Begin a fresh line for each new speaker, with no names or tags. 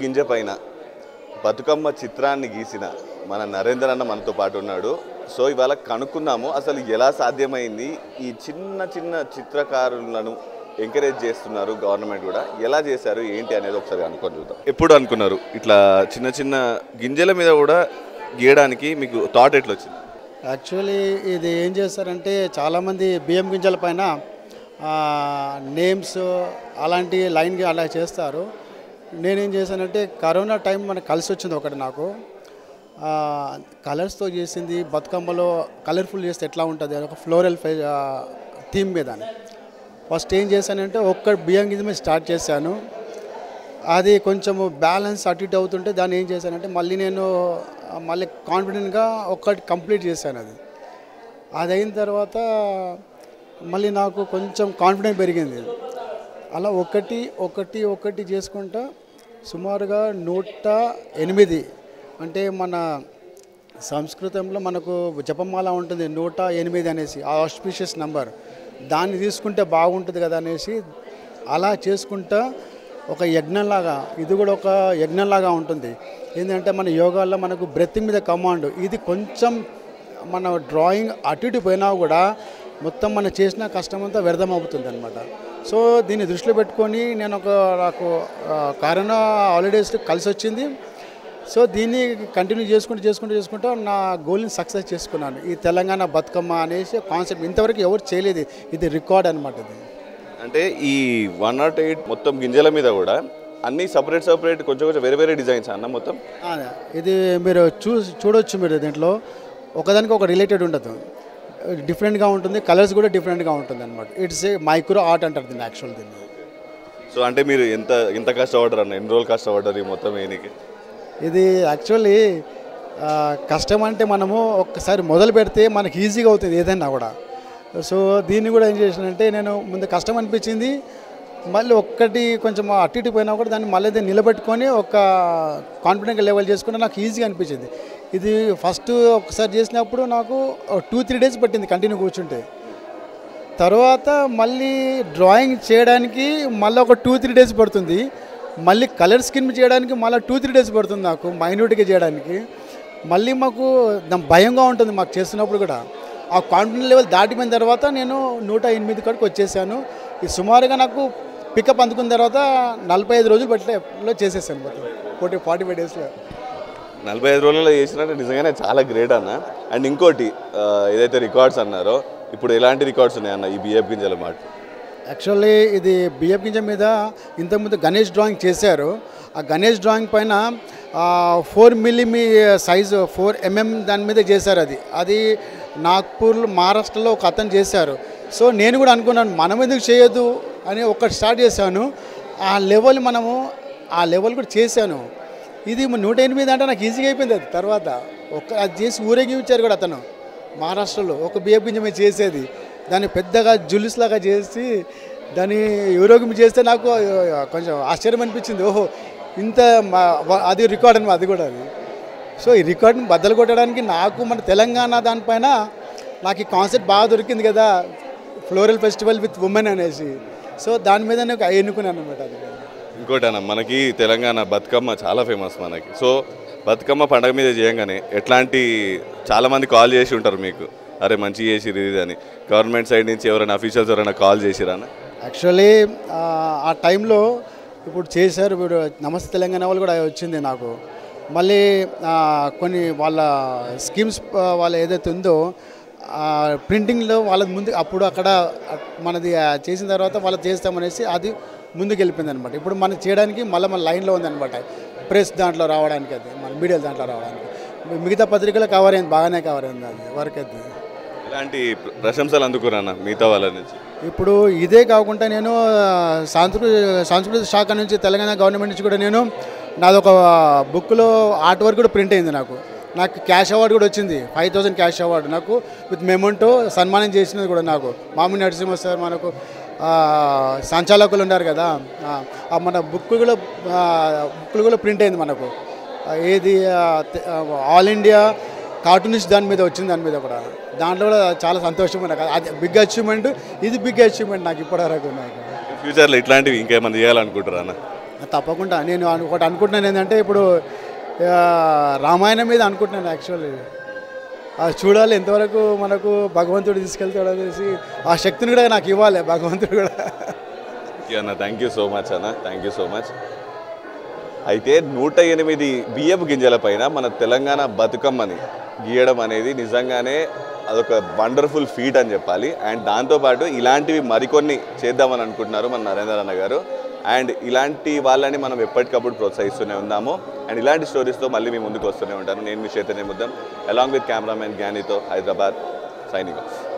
గింజ పైన బతుకమ్మ చిత్రాన్ని గీసిన మన నరేందర్ అన్న మనతో పాటు ఉన్నాడు. సో ఇవాళ కనుక్కున్నాము అసలు ఎలా సాధ్యమైంది, ఈ చిన్న చిన్న చిత్రకారులను ఎంకరేజ్ చేస్తున్నారు గవర్నమెంట్ కూడా, ఎలా చేశారు ఏంటి అనేది ఒకసారి అనుకొని చూద్దాం. ఎప్పుడు అనుకున్నారు ఇట్లా చిన్న చిన్న గింజల మీద కూడా గీయడానికి? మీకు థాట్ ఎట్లా వచ్చింది?
యాక్చువల్లీ ఇది ఏం చేస్తారంటే చాలామంది బియ్యం గింజల పైన నేమ్స్ అలాంటి లైన్ అలా చేస్తారు. నేనేం చేశానంటే కరోనా టైం మనకు కలిసి వచ్చింది ఒకటి, నాకు కలర్స్తో చేసింది బతుకమ్మలో కలర్ఫుల్ చేస్తే ఎట్లా ఉంటుంది ఒక ఫ్లోరల్ థీమ్ మీద. ఫస్ట్ ఏం చేశానంటే ఒక్క బియ్యం గింజ మీద స్టార్ట్ చేశాను. అది కొంచెము బ్యాలెన్స్ అటు ఇటు అవుతుంటే దాన్ని ఏం చేశానంటే మళ్ళీ కాన్ఫిడెంట్గా ఒక్కటి కంప్లీట్ చేశాను. అది అయిన తర్వాత మళ్ళీ నాకు కొంచెం కాన్ఫిడెన్స్ పెరిగింది. అలా ఒకటి ఒకటి ఒకటి చేసుకుంటా సుమారుగా 108, అంటే మన సంస్కృతంలో మనకు జపమాల ఉంటుంది 108 అనేసి, ఆ ఆస్పిషియస్ నెంబర్, దాన్ని తీసుకుంటే బాగుంటుంది కదా అనేసి అలా చేసుకుంటా ఒక యజ్ఞంలాగా, ఇది కూడా ఒక యజ్ఞంలాగా ఉంటుంది. ఏంటంటే మన యోగాల్లో మనకు బ్రెత్తింగ్ మీద కమాండ్, ఇది కొంచెం మన డ్రాయింగ్ అటు ఇటు పోయినా కూడా మొత్తం మనం చేసిన కష్టం అంతా వ్యర్థం అవుతుంది అనమాట. సో దీన్ని దృష్టిలో పెట్టుకొని నాకు కరోనా హాలిడేస్ కలిసి వచ్చింది. సో దీన్ని కంటిన్యూ చేసుకుంటూ నా గోల్ని సక్సెస్ చేసుకున్నాను. ఈ తెలంగాణ బతుకమ్మ అనేసి కాన్సెప్ట్ ఇంతవరకు ఎవరు చేయలేదు, ఇది రికార్డ్ అనమాట. ఇది
అంటే ఈ 108 మొత్తం గింజల మీద కూడా అన్నీ సపరేట్ కొంచెం వేరే వేరే డిజైన్స్ అన్న మొత్తం.
ఇది మీరు చూడొచ్చు, మీరు దీంట్లో ఒకదానికి ఒక రిలేటెడ్ ఉండదు, డిఫరెంట్గా ఉంటుంది, కలర్స్ కూడా డిఫరెంట్గా ఉంటుంది అనమాట. ఇట్స్ ఏ మైక్రో ఆర్ట్ అంటారు దీన్ని యాక్చువల్ దీన్ని.
సో అంటే మీరు ఎంత కష్టపడ్డారు అన్న, ఎన్ని రోజులు కష్టపడ్డారు ఈ మొత్తం ఏనికి?
ఇది యాక్చువల్లీ కష్టం అంటే మనము ఒక్కసారి మొదలు పెడితే మనకి ఈజీగా అవుతుంది ఏదైనా కూడా. సో దీన్ని కూడా ఏం చేసానంటే నేను ముందు కష్టం అనిపించింది, మళ్ళీ ఒక్కటి కొంచెం అటు ఇటు పోయినా కూడా దాన్ని మళ్ళీ నిలబెట్టుకొని ఒక కాన్ఫిడెంట్ లెవెల్ చేసుకుంటే నాకు ఈజీగా అనిపించింది. ఇది ఫస్ట్ ఒకసారి చేసినప్పుడు నాకు 2-3 డేస్ పట్టింది కంటిన్యూ కూర్చుంటే. తర్వాత మళ్ళీ డ్రాయింగ్ చేయడానికి మళ్ళీ ఒక 2-3 డేస్ పడుతుంది, మళ్ళీ కలర్ స్కిన్ చేయడానికి మళ్ళీ 2-3 డేస్ పడుతుంది నాకు మైన్యూట్గా చేయడానికి. మళ్ళీ మాకు భయంగా ఉంటుంది మాకు చేస్తున్నప్పుడు కూడా. ఆ కాన్ఫిడెన్స్ లెవెల్ దాటిపోయిన తర్వాత నేను 108 కాడికి వచ్చేసాను. ఇది సుమారుగా నాకు పికప్ అందుకున్న తర్వాత 45 రోజులు బట్టిలో చేసేసాను మొత్తం 45 డేస్లో.
45 రోజుల్లో చేసినట్టు నిజంగానే చాలా గ్రేట్ అన్న. అండ్ ఇంకోటి ఏదైతే రికార్డ్స్ అన్నారో, ఇప్పుడు ఎలాంటి రికార్డ్స్ ఉన్నాయన్న ఈ బియ్యపు గింజల మాట?
యాక్చువల్లీ ఇది బియ్యపు గింజ మీద ఇంతకుముందు గణేష్ డ్రాయింగ్ చేశారు. ఆ గణేష్ డ్రాయింగ్ పైన 4 మిల్లీ సైజు 4 mm దాని మీద చేశారు. అది నాగ్పూర్ మహారాష్ట్రలో ఒక అతను చేశారు. సో నేను కూడా అనుకున్నాను మనం ఎందుకు చేయొద్దు అని ఒకటి స్టార్ట్ చేశాను. ఆ లెవెల్ కూడా చేశాను. ఇది 108 అంటే నాకు ఈజీగా అయిపోయింది. అది తర్వాత అది చేసి ఊరేగించారు కూడా అతను మహారాష్ట్రలో, ఒక బియ్యపు గింజ మీద చేసేది దాన్ని పెద్దగా జులుస్లాగా చేసి దాన్ని ఊరేగింపు చేస్తే నాకు కొంచెం ఆశ్చర్యం అనిపించింది. ఓహో ఇంత అది రికార్డ్ అనమాట, అది కూడా అది. సో ఈ రికార్డుని బద్దలు కొట్టడానికి నాకు మన తెలంగాణ దానిపైన నాకు ఈ కాన్సెప్ట్ బాగా దొరికింది కదా, ఫ్లోరల్ ఫెస్టివల్ విత్ ఉమెన్ అనేసి. సో దాని మీద నేను ఎన్నుకున్నాను అనమాట. అది
ఇంకోటి అన్న, మనకి తెలంగాణ బతుకమ్మ చాలా ఫేమస్ మనకి. సో బతుకమ్మ పండుగ మీద చేయంగానే చాలామంది కాల్ చేసి ఉంటారు మీకు, అరే మంచి చేసిరు ఇది అని. గవర్నమెంట్ సైడ్ నుంచి ఎవరైనా అఫీషియల్స్ ఎవరైనా కాల్ చేసిరా అన్న?
యాక్చువల్లీ ఆ టైంలో ఇప్పుడు చేశారు, ఇప్పుడు నమస్తే తెలంగాణ వాళ్ళు కూడా వచ్చింది నాకు. మళ్ళీ కొన్ని వాళ్ళ స్కీమ్స్ వాళ్ళు ఏదైతే ఉందో ప్రింటింగ్లో వాళ్ళ ముందు అప్పుడు అక్కడ మనది చేసిన తర్వాత వాళ్ళు చేస్తామనేసి అది ముందుకు వెళ్ళిపోయింది అనమాట. ఇప్పుడు మనం చేయడానికి మళ్ళీ మన లైన్లో ఉందన్నమాట, ప్రెస్ దాంట్లో రావడానికి, అది మన మీడియా దాంట్లో రావడానికి. మిగతా పత్రికలు కవర్ అయింది, బాగానే కవర్ అయింది అది వర్క్. అది
ఇలాంటి ప్రశంసలు అందుకున్నాను మిగతా వాళ్ళ నుంచి.
ఇప్పుడు ఇదే కాకుండా నేను సాంస్కృతిక శాఖ నుంచి తెలంగాణ గవర్నమెంట్ నుంచి కూడా నాదొక బుక్లో ఆర్ట్ వర్క్ కూడా ప్రింట్ అయింది. నాకు క్యాష్ అవార్డు కూడా వచ్చింది, 5000 క్యాష్ అవార్డు నాకు విత్ మెమోంటో సన్మానం చేసినది కూడా నాకు. మామిడి నరసింహ సార్ మనకు సంచాలకులు ఉన్నారు కదా, మన బుక్కులు కూడా ప్రింట్ అయింది మనకు. ఏది ఆల్ ఇండియా కార్టూనిస్ట్ దాని మీద వచ్చింది, దాని మీద కూడా. దాంట్లో కూడా చాలా సంతోషం నాకు. అది బిగ్ అచీవ్మెంట్, ఇది బిగ్ అచీవ్మెంట్ నాకు ఇప్పటివరకు. నాకు
ఫ్యూచర్లో ఇట్లాంటివి ఇంకేమైనా చేయాలనుకుంటారా అన్న?
తప్పకుండా నేను ఒకటి అనుకుంటున్నాను ఏంటంటే ఇప్పుడు రామాయణం మీద అనుకుంటున్నాను యాక్చువల్లీ. అది చూడాలి ఎంతవరకు మనకు భగవంతుడు తీసుకెళ్తాడు అనేసి ఆ శక్తిని కూడా నాకు ఇవ్వాలి భగవంతుడు కూడా.
అన్న థ్యాంక్ యూ సో మచ్ అన్న, థ్యాంక్ యూ సో మచ్. అయితే 108 బియ్యపు గింజల పైన మన తెలంగాణ బతుకమ్మని గీయడం అనేది నిజంగానే అదొక వండర్ఫుల్ ఫీట్ అని చెప్పాలి. అండ్ దాంతోపాటు ఇలాంటివి మరికొన్ని చేద్దామని అనుకుంటున్నారు మన నరేందర్ అన్న గారు. అండ్ ఇలాంటి వాళ్ళని మనం ఎప్పటికప్పుడు ప్రోత్సహిస్తూనే ఉన్నాము. అండ్ ఇలాంటి స్టోరీస్తో మళ్ళీ మీ ముందుకు వస్తూనే ఉంటాను. నేను మీ Chaitanya Muddam along with cameraman జ్ఞానితో, హైదరాబాద్, సైనింగ్ ఆఫ్.